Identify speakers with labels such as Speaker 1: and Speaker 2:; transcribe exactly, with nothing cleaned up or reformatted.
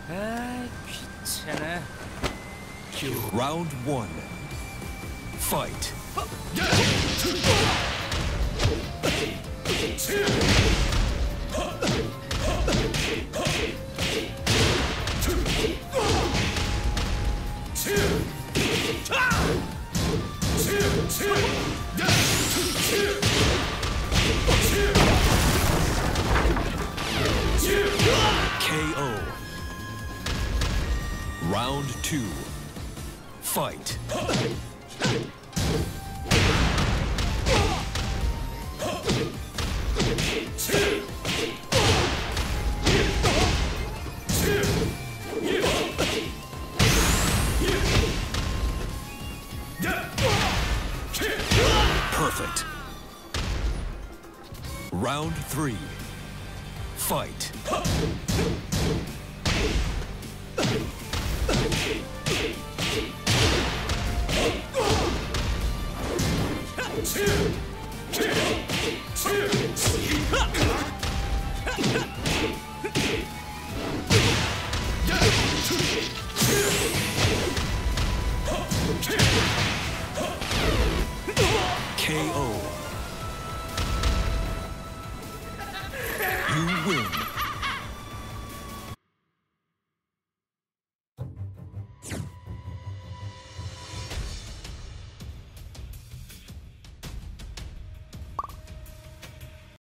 Speaker 1: 아, 귀찮아.
Speaker 2: Round one. Fight. K O. Round two. Fight. Perfect. Round three. Fight. K O. You win.